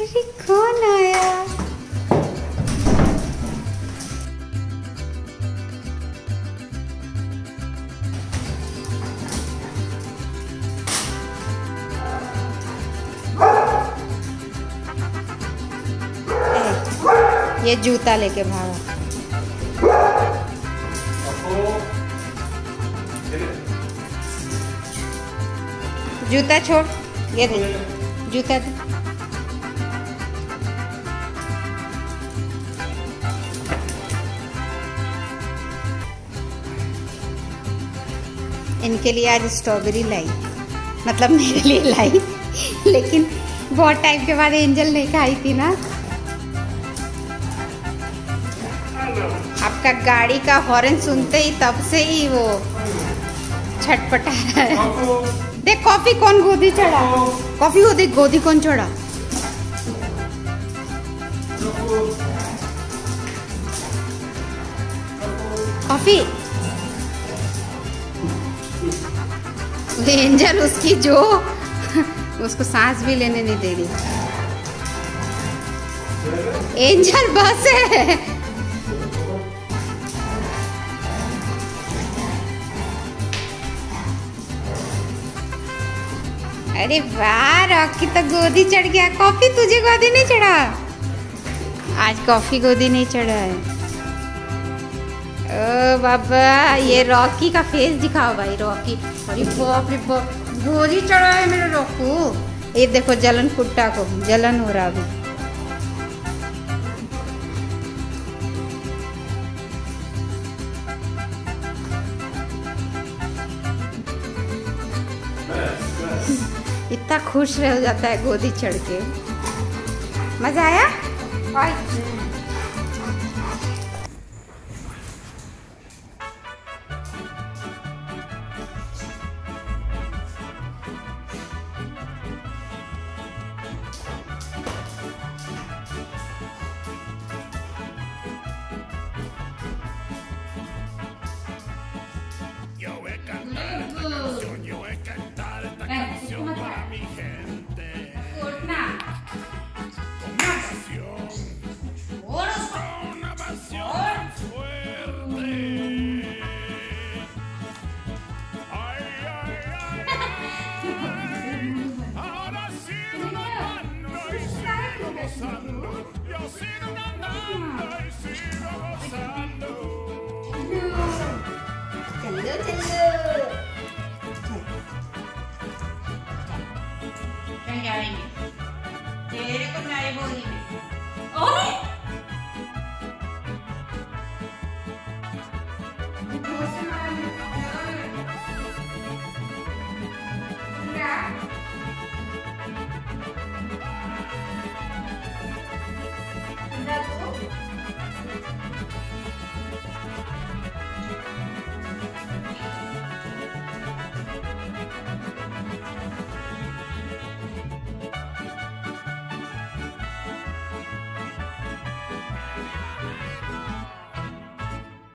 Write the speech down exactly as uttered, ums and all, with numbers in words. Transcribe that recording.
अरे कौन आया? ये जूता लेके भागा। जूता छोड़, ये दे जूता दे। इनके लिए आज स्ट्रॉबेरी लाई, मतलब मेरे लिए लाई, लेकिन बहुत टाइम के बाद एंजल नहीं खाई थी ना। आपका गाड़ी का हॉर्न सुनते ही तब से ही वो छटपटा रहा है। देख कॉफी कौन गोदी चढ़ा, कॉफी को देख गोदी कौन चढ़ा। कॉफी एंजल उसकी जो उसको सांस भी लेने नहीं दे रही। एंजल बस है। अरे वाह रॉकी तो गोदी चढ़ गया। कॉफी तुझे गोदी नहीं चढ़ा? आज कॉफी गोदी नहीं चढ़ा है। ओ बाबा ये रॉकी का फेस दिखाओ भाई। रॉकी अरे बाप रे बाप गोदी चढ़ा है मेरे रॉकू। ये देखो जलन कुट्टा को जलन हो रहा अभी। इतना खुश रह जाता है गोदी चढ़ के। मजा आया? जाएंगे तेरे को नहीं बोलेंगे।